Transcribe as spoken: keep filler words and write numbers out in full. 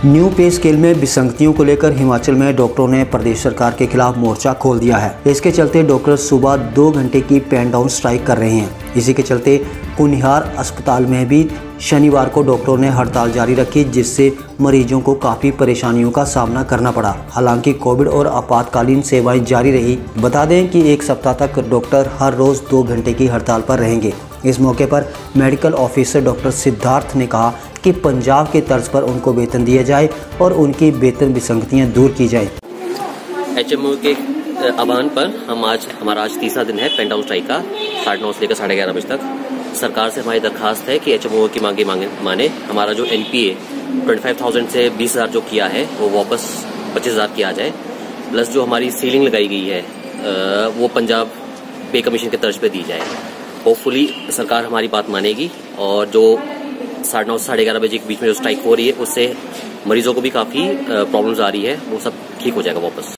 New पे scale में विसंगतियों को लेकर हिमाचल में डॉक्टरों ने प्रदेश सरकार के खिलाफ मोर्चा खोल दिया है। इसके चलते डॉक्टर सुबह दो घंटे की पेन डाउन स्ट्राइक कर रहे हैं। इसी के चलते कुनिहार अस्पताल में भी शनिवार को डॉक्टरों ने हड़ताल जारी रखी, जिससे मरीजों को काफ़ी परेशानियों का सामना करना पड़ा। हालांकि कोविड और आपातकालीन सेवाएं जारी रही। बता दें कि एक सप्ताह तक डॉक्टर हर रोज़ दो घंटे की हड़ताल पर रहेंगे। इस मौके पर मेडिकल ऑफिसर डॉक्टर सिद्धार्थ ने कहा कि पंजाब के तर्ज पर उनको वेतन दिया जाए और उनकी वेतन विसंगतियां दूर की जाए। एचएमओ के आह्वान पर हम आज हमारा आज तीसरा दिन है पेन डाउन स्ट्राइक का, साढ़े नौ से लेकर साढ़े ग्यारह बजे तक। सरकार से हमारी दरखास्त है कि एचएमओ की मांगे मांगे माने हमारा जो एनपीए ट्वेंटी फाइव थाउजेंड से बीस हजार जो किया है वो वापस पच्चीस हजार किया जाए, प्लस जो हमारी सीलिंग लगाई गई है वो पंजाब पे कमीशन के तर्ज पे दी जाए। होपफुली सरकार हमारी बात मानेगी और जो साढ़े नौ से साढ़े ग्यारह बजे के बीच में जो स्ट्राइक हो रही है उससे मरीजों को भी काफ़ी प्रॉब्लम्स आ रही है, वो सब ठीक हो जाएगा वापस।